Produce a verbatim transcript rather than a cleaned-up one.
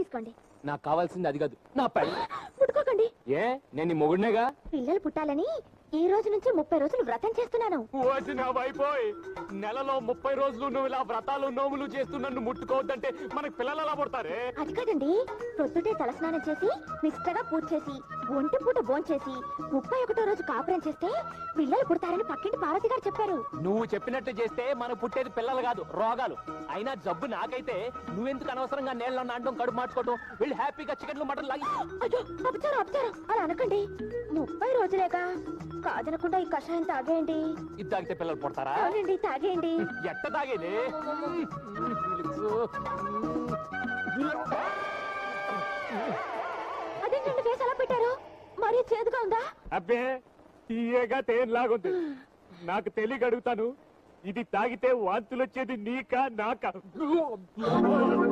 తీసుకోండి. నాకు కావాల్సింది అది కాదు, నా పెళ్ళ. ముట్టుకోకండి. ఏ నేను మొగుడినేగా? పిల్లలు పుట్టాలని ఈ రోజు నుంచి ముప్పై రోజులు వ్రతం చేస్తున్నాను. అయిపోయి నెలలో ముప్పై రోజులు నువ్వు ఇలా వ్రతాలు నోములు చేస్తూ నన్ను ముట్టుకోవద్దంటే మనకి పిల్లలు ఎలా పుడతారే? అది కాదండి, ప్రొద్దుటే తలస్నానం చేసి నిష్టగా పూజ చేసి ఒంటి పూట భోంచేసి ముప్పై ఒకటో రోజు కాపురం చేస్తే పిల్లలు పుడతారని పక్కింటి పార్వతి గారు చెప్పారు. నువ్వు చెప్పినట్టు చేస్తే మనకు పుట్టేది పిల్లలు కాదు, రోగాలు. అయినా జబ్బు నాకైతే నువ్వెందుకు అనవసరంగా నేళ్ళ నాటం కడుపు మార్చుకోవటం? వెళ్ళి హ్యాపీగా చికెన్లు మటన్ లాగి. అయ్యో అపచారం అపచారం అలా అనకండి. ముప్పై రోజులేగా కాదనకుండా ఈ కషాయం తాగేయండి. ఇది తాగితే పిల్లలు పుడతారా? అవునండి, తాగేయండి. ఎట్ట తాగేది? అదేంటండి వేసి అలా పెట్టారు? మరీ చేదుగా ఉందా? అబ్బే తీయగా తేనెలాగుంది. నాకు తెలియక అడుగుతాను, ఇది తాగితే వాంతులు వచ్చేది నీకా నాకా?